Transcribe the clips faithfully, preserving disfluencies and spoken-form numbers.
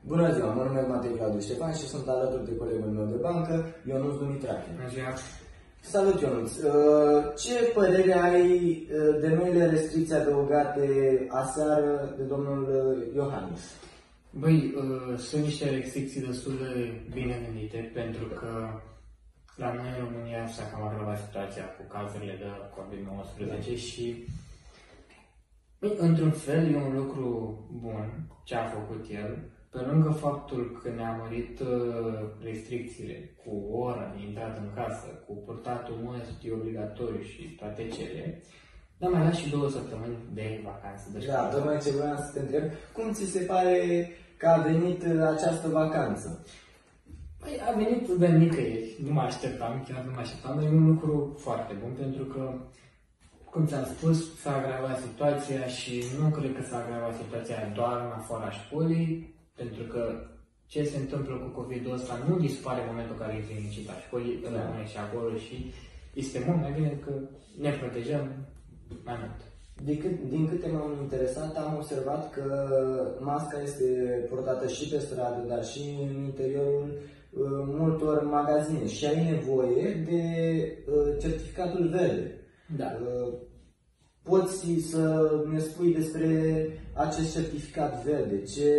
Bună ziua, mă numesc Matei Claudiu Ștefan și sunt alături de colegul meu de bancă, Ionuț Dumitrache. Bună ziua! Salut, Ionuț! Ce părere ai de noile restricții adăugate aseară de domnul Iohannis? Băi, sunt niște restricții destul de bine gândite, pentru că la noi în România s-a cam agravat situația cu cazurile de COVID nouăsprezece și într-un fel e un lucru bun ce a făcut el, pe lângă faptul că ne-a mărit restricțiile cu o oră de intrat în casă, cu purtatul măștii obligatoriu și toate cele, dar mai dat și două săptămâni de vacanță. Deci da, tocmai ce vreau să te întreb, cum ți se pare că a venit această vacanță? Păi a venit de nicăieri, nu mă așteptam, chiar nu mă așteptam, dar e un lucru foarte bun, pentru că, cum ți-am spus, s-a agravat situația și nu cred că s-a agravat situația doar în afara școlii, pentru că ce se întâmplă cu COVID-ul ăsta nu dispare în momentul în care e clinicita. Școlii rămâne și acolo și este mult mai bine că ne protejăm mai mult. De cât, din câte m-am interesat, am observat că masca este purtată și pe stradă, dar și în interiorul uh, multor magazine și ai nevoie de uh, certificatul verde. Da. Uh, poți să ne spui despre acest certificat verde? Ce,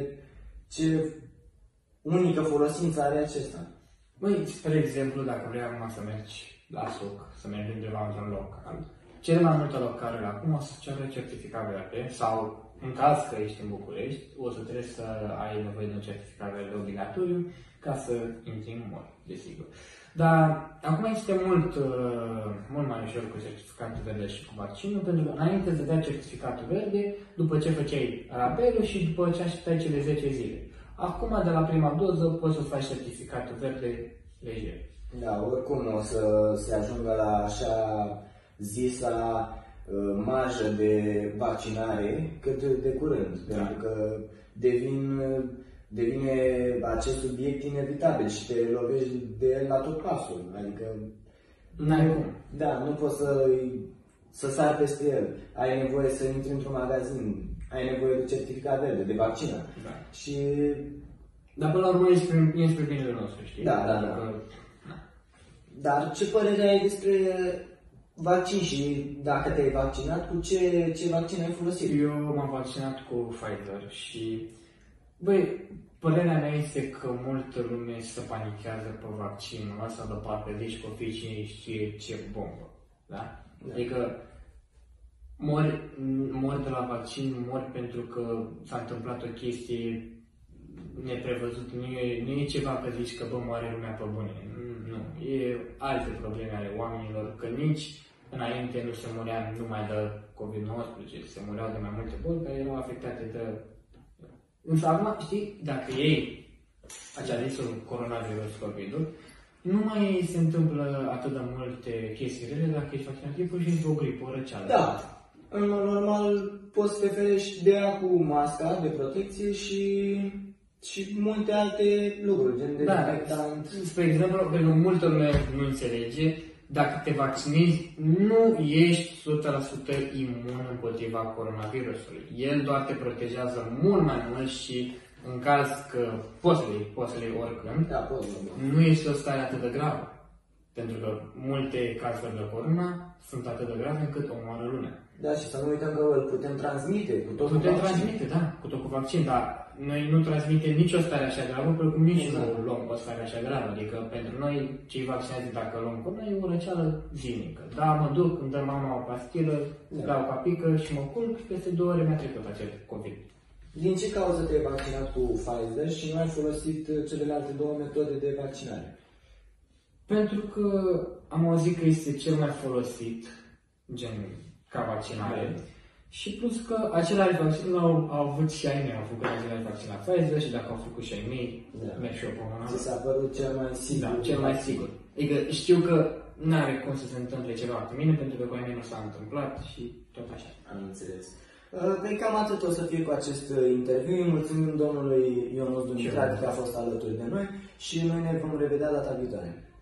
ce unică folosință are acesta? Băi, spre exemplu, dacă vrei acum să mergi la suc, să mergi undeva într-un local, cele mai multe locale acum o să ceară certificat verde sau, în caz că ești în București, o să trebuie să ai nevoie de un certificat verde obligatoriu ca să intri în mall, desigur. Dar acum este mult, mult mai ușor cu certificatul verde și cu vaccinul, pentru că înainte să dea certificatul verde, după ce făceai rapelul și după ce așteptai cele zece zile. Acum, de la prima doză, poți să faci certificatul verde lejer. Da, oricum o să se ajungă la așa zisa uh, marjă de vaccinare cât de curând, da. Pentru că devin, devine acest subiect inevitabil și te lovești de el la tot pasul. Adică, n-ai cum. Da, nu poți să, să sari peste el. Ai nevoie să intri într-un magazin, ai nevoie de certificat verde, de vaccină. Da. Și... Dar până la urmă ești pe, ești pe binele nostru, știi? Da, da, da. Că... Dar ce părere ai despre vaccin și dacă te-ai vaccinat, cu ce, ce vaccin ai folosit? Eu m-am vaccinat cu Pfizer și, băi, părerea mea este că multă lume se panichează pe vaccinul ăsta de parcă zici că fi cine știe ce bombă, da? Da. Adică mori, mori de la vaccin, mori pentru că s-a întâmplat o chestie neprevăzută, nu e, nu e ceva că zici că bă, moare lumea pe bune, nu, e alte probleme ale oamenilor, că nici înainte nu se murea numai de COVID nouăsprezece, se mureau de mai multe boli care erau afectate de... Însă acum, știi, dacă ei acea zisul coronavirus COVID-ul, nu mai se întâmplă atât de multe chestii rele dacă ești vaccinat, e pur și simplu o gripă, o răceală. Da, în mod normal poți să te ferești de ea cu masca de protecție și... și multe alte lucruri, gen dezinfectant. Da, spre exemplu, pentru că multă lume nu înțelege, dacă te vaccinezi, nu ești o sută la sută imun împotriva coronavirusului. El doar te protejează mult mai mult și în caz că poți să le iei, poți să le iei oricând, da, poți, nu este o stare atât de gravă. Pentru că multe cazuri de corona sunt atât de grave încât omoară lumea. Da, și să nu uităm că îl putem transmite cu tot putem cu transmite, da, cu tot cu vaccin, dar noi nu transmitem nicio stare așa gravă, precum nici exact. Nu luăm o stare așa gravă. Adică pentru noi, cei vaccinați, dacă luăm cu noi, e o răceală zilnică. Da, mă duc, îmi dă mama o pastilă, da. Dau capică și mă culc, peste două ore mi-a trecut acel COVID. Din ce cauză te-ai vaccinat cu Pfizer și nu ai folosit celelalte două metode de vaccinare? Pentru că am auzit că este cel mai folosit, gen ca vaccinare. Și plus că aceleași vaccinuri au, au avut și ai mei, au făcut aceleași vaccin la Pfizer și dacă au făcut și ai mei, da. Merg și eu pe mâna. Ți s-a părut cel mai sigur? Da, cel mai sigur. Adică știu că n-are cum să se întâmple ceva cu mine, pentru că cu ai mei nu s-a întâmplat și tot așa. Am înțeles. Păi cam atât o să fie cu acest interviu. Îi mulțumim domnului Ionuț Dumitrache că a fost alături de noi și noi ne vom revedea data viitoare.